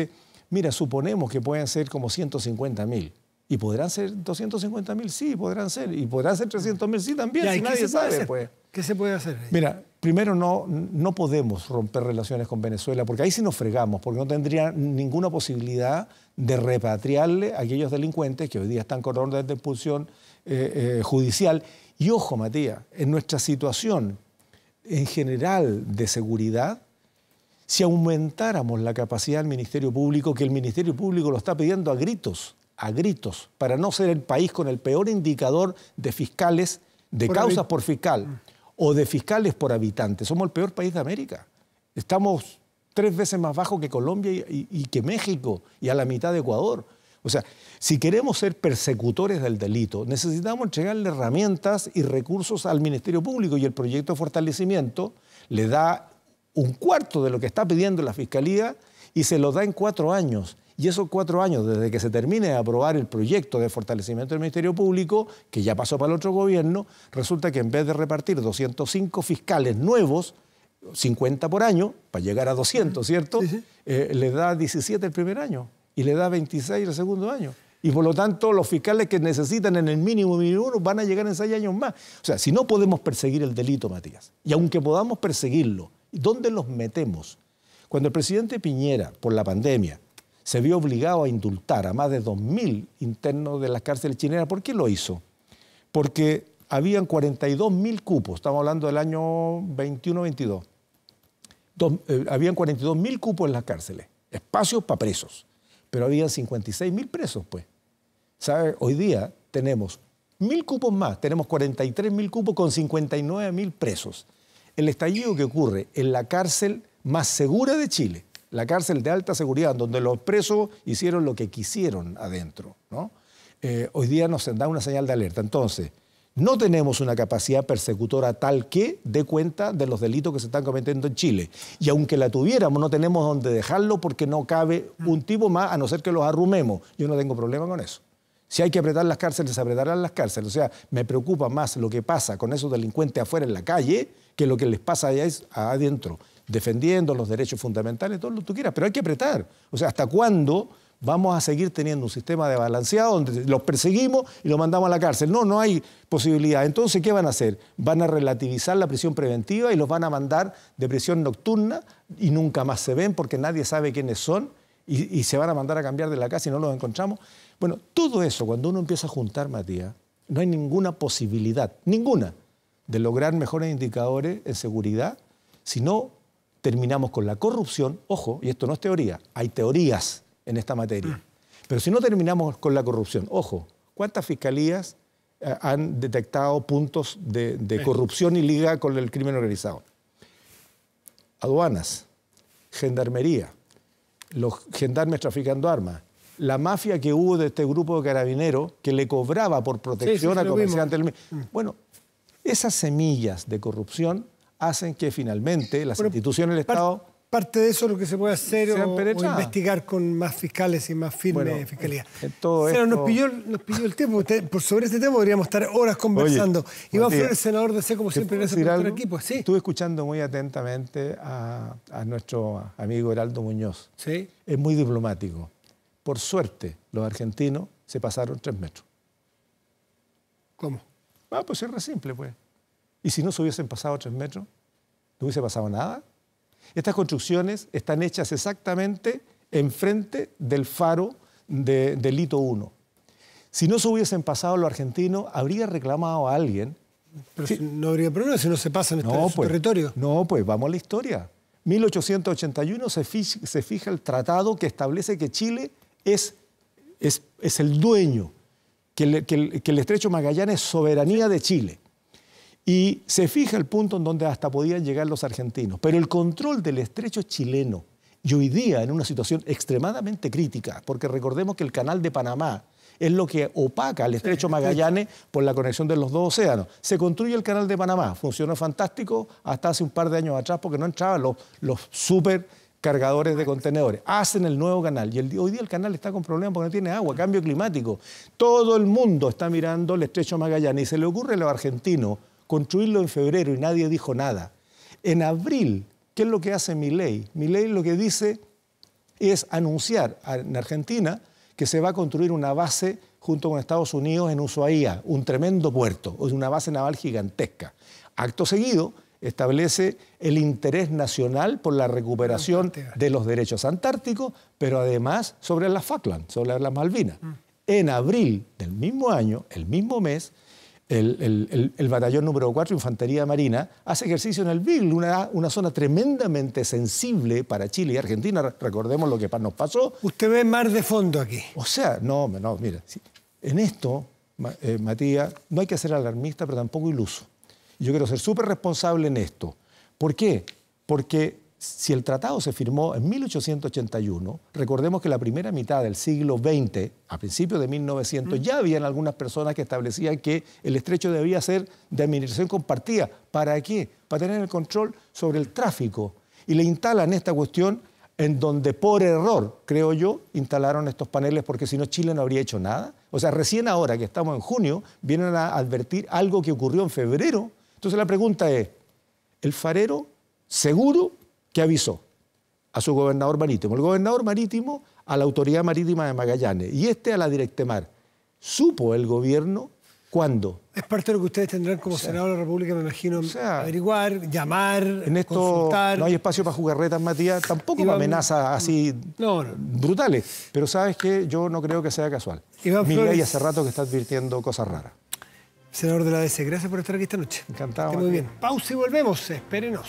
A: Mira, suponemos que pueden ser como 150.000. ¿Y podrán ser 250.000? Sí, podrán ser. ¿Y podrán ser 300.000? Sí, también, si nadie sabe, pues.
B: ¿Qué se puede hacer?
A: Mira, primero no podemos romper relaciones con Venezuela, porque ahí sí nos fregamos, porque no tendría ninguna posibilidad de repatriarle a aquellos delincuentes que hoy día están con orden de expulsión judicial. Y ojo, Matías, en nuestra situación en general de seguridad, si aumentáramos la capacidad del Ministerio Público, que el Ministerio Público lo está pidiendo a gritos, para no ser el país con el peor indicador de fiscales, de causas por fiscal, o de fiscales por habitante. Somos el peor país de América. Estamos 3 veces más bajo que Colombia y que México, y a la mitad de Ecuador. O sea, si queremos ser persecutores del delito, necesitamos entregarle herramientas y recursos al Ministerio Público, y el proyecto de fortalecimiento le da 1/4 de lo que está pidiendo la Fiscalía y se lo da en 4 años. Y esos 4 años, desde que se termine de aprobar el proyecto de fortalecimiento del Ministerio Público, que ya pasó para el otro gobierno, resulta que en vez de repartir 205 fiscales nuevos, 50 por año, para llegar a 200, ¿cierto? Sí. Le da 17 el primer año y le da 26 el segundo año. Y por lo tanto, los fiscales que necesitan en el mínimo van a llegar en 6 años más. O sea, si no podemos perseguir el delito, Matías, y aunque podamos perseguirlo, ¿dónde los metemos? Cuando el presidente Piñera, por la pandemia, se vio obligado a indultar a más de 2.000 internos de las cárceles chilenas, ¿por qué lo hizo? Porque habían 42.000 cupos, estamos hablando del año 21-22. Habían 42.000 cupos en las cárceles, espacios para presos, pero habían 56.000 presos, pues. ¿Sabe? Hoy día tenemos 1.000 cupos más, tenemos 43.000 cupos con 59.000 presos. El estallido que ocurre en la cárcel más segura de Chile, la cárcel de alta seguridad, donde los presos hicieron lo que quisieron adentro, ¿no? Hoy día nos da una señal de alerta. Entonces, no tenemos una capacidad persecutora tal que dé cuenta de los delitos que se están cometiendo en Chile. Y aunque la tuviéramos, no tenemos dónde dejarlo porque no cabe un tipo más, a no ser que los arrumemos. Yo no tengo problema con eso. Si hay que apretar las cárceles, se apretarán las cárceles. O sea, me preocupa más lo que pasa con esos delincuentes afuera en la calle que lo que les pasa allá adentro, defendiendo los derechos fundamentales, todo lo que tú quieras. Pero hay que apretar. O sea, ¿hasta cuándo vamos a seguir teniendo un sistema de balanceado donde los perseguimos y los mandamos a la cárcel? No hay posibilidad. Entonces, ¿qué van a hacer? Van a relativizar la prisión preventiva y los van a mandar de prisión nocturna y nunca más se ven porque nadie sabe quiénes son y se van a mandar a cambiar de la casa y no los encontramos. Bueno, todo eso, cuando uno empieza a juntar, Matías, no hay ninguna posibilidad, ninguna, de lograr mejores indicadores en seguridad, si no terminamos con la corrupción. Ojo, y esto no es teoría, hay teorías en esta materia. Pero si no terminamos con la corrupción, ojo, ¿cuántas fiscalías han detectado puntos de corrupción y liga con el crimen organizado? Aduanas, gendarmería, los gendarmes traficando armas, la mafia que hubo de este grupo de carabineros que le cobraba por protección a comerciantes. Bueno, esas semillas de corrupción hacen que finalmente las instituciones del Estado...
B: Parte de eso es lo que se puede hacer o investigar con más fiscales y más firme fiscalía.
A: Todo esto...
B: nos pilló el tiempo. Sobre este tema podríamos estar horas conversando. Oye, Iván Flores, senador de C, como siempre, gracias por estar aquí. Pues, sí.
A: Estuve escuchando muy atentamente a nuestro amigo Heraldo Muñoz.
B: ¿Sí?
A: Es muy diplomático. Por suerte, los argentinos se pasaron 3 metros.
B: ¿Cómo?
A: Pues es re simple, pues. ¿Y si no se hubiesen pasado 3 metros? ¿No hubiese pasado nada? Estas construcciones están hechas exactamente enfrente del faro de Lito 1. Si no se hubiesen pasado los argentinos, habría reclamado a alguien.
B: Pero sí, no habría problema si no se pasan en su territorio.
A: No, pues vamos a la historia. 1881 se fija el tratado que establece que Chile es el dueño, que el Estrecho Magallanes es soberanía de Chile. Y se fija el punto en donde hasta podían llegar los argentinos. Pero el control del estrecho chileno, y hoy día en una situación extremadamente crítica, porque recordemos que el Canal de Panamá es lo que opaca al Estrecho Magallanes por la conexión de los 2 océanos. Se construye el Canal de Panamá, funcionó fantástico hasta hace un par de años atrás porque no entraban los supercargadores de contenedores. Hacen el nuevo canal y hoy día el canal está con problemas porque no tiene agua, cambio climático. Todo el mundo está mirando el Estrecho Magallanes y se le ocurre a los argentinos construirlo en febrero y nadie dijo nada. En abril, ¿qué es lo que hace Milei? Milei lo que dice, es anunciar en Argentina que se va a construir una base junto con Estados Unidos en Ushuaia, un tremendo puerto, una base naval gigantesca. Acto seguido, establece el interés nacional por la recuperación de los derechos antárticos, pero además sobre las Falklands, sobre las Malvinas. En abril del mismo año, el mismo mes, el batallón número 4, Infantería Marina, hace ejercicio en el Beagle, una zona tremendamente sensible para Chile y Argentina. Recordemos lo que nos pasó.
B: Usted ve mar de fondo aquí.
A: O sea, no, mira, en esto, Matías, no hay que ser alarmista, pero tampoco iluso. Yo quiero ser súper responsable en esto. ¿Por qué? Porque si el tratado se firmó en 1881, recordemos que la primera mitad del siglo XX, a principios de 1900, ya habían algunas personas que establecían que el estrecho debía ser de administración compartida. ¿Para qué? Para tener el control sobre el tráfico. Y le instalan esta cuestión en donde por error, creo yo, instalaron estos paneles porque si no Chile no habría hecho nada. O sea, recién ahora que estamos en junio, vienen a advertir algo que ocurrió en febrero. Entonces la pregunta es, ¿el farero seguro que avisó a su gobernador marítimo? El gobernador marítimo a la Autoridad Marítima de Magallanes y a la Directemar. ¿Supo el gobierno cuándo?
B: Es parte de lo que ustedes tendrán como Senado de la República, me imagino, averiguar, llamar,
A: en esto
B: consultar.
A: No hay espacio para jugarretas, Matías, tampoco para amenazas así brutales. Pero sabes que yo no creo que sea casual. Milei hace rato que está advirtiendo cosas raras.
B: Senador de la ADC, gracias por estar aquí esta noche.
A: Encantado.
B: Muy bien. Pausa y volvemos. Espérenos.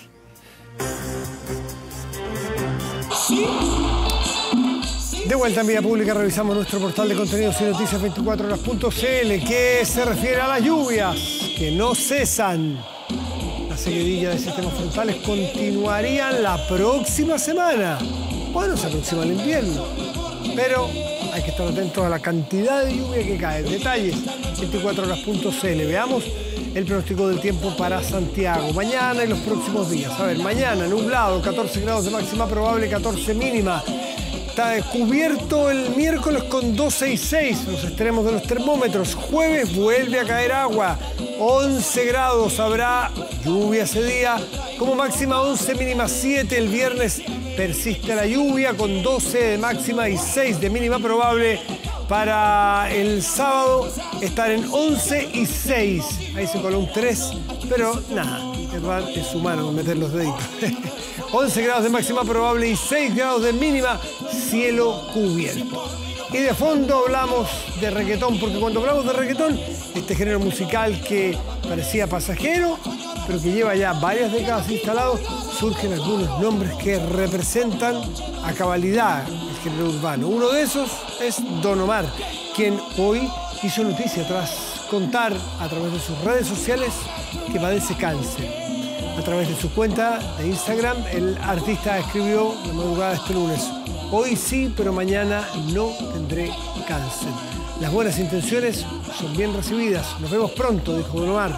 B: De vuelta en Vía Pública, revisamos nuestro portal de contenidos y noticias 24horas.cl, que se refiere a las lluvias que no cesan. La seguidilla de sistemas frontales continuarían la próxima semana. Bueno, se aproxima el invierno, pero hay que estar atentos a la cantidad de lluvia que cae. Detalles, 24horas.cl. Veamos el pronóstico del tiempo para Santiago. Mañana y los próximos días. A ver, mañana nublado, 14 grados de máxima probable, 14 mínima. Está cubierto el miércoles con 12 y 6, los extremos de los termómetros. Jueves vuelve a caer agua, 11 grados, habrá lluvia ese día. Como máxima 11, mínima 7. El viernes persiste la lluvia con 12 de máxima y 6 de mínima probable. Para el sábado estar en 11 y 6. Ahí se coló un 3, pero nada, es humano meter los deditos. 11 grados de máxima probable y 6 grados de mínima, cielo cubierto. Y de fondo hablamos de reggaetón, porque cuando hablamos de reggaetón, este género musical que parecía pasajero, pero que lleva ya varias décadas instalado, surgen algunos nombres que representan a cabalidad el género urbano. Uno de esos es Don Omar, quien hoy hizo noticia tras contar a través de sus redes sociales que padece cáncer. A través de su cuenta de Instagram, el artista escribió la madrugada de este lunes: hoy sí, pero mañana no tendré cáncer. Las buenas intenciones son bien recibidas. Nos vemos pronto, dijo Don Omar.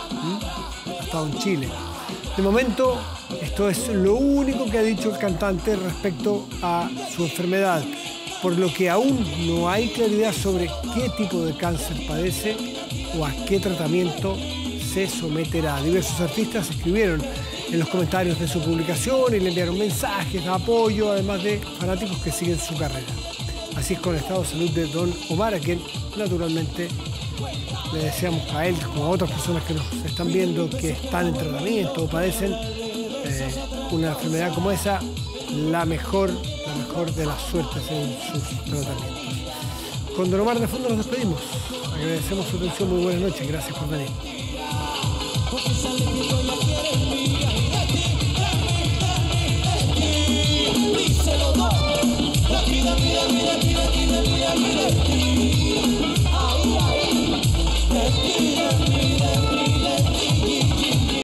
B: Ha estado en Chile. De momento, esto es lo único que ha dicho el cantante respecto a su enfermedad, por lo que aún no hay claridad sobre qué tipo de cáncer padece o a qué tratamiento se someterá. Diversos artistas escribieron en los comentarios de su publicación y le enviaron mensajes de apoyo, además de fanáticos que siguen su carrera. Así es con el estado de salud de Don Omar, a quien naturalmente le deseamos a él, como a otras personas que nos están viendo que están en tratamiento o padecen una enfermedad como esa, la mejor de las suertes en sus tratamientos. Con Don Omar de fondo nos despedimos. Agradecemos su atención, muy buenas noches, gracias por venir.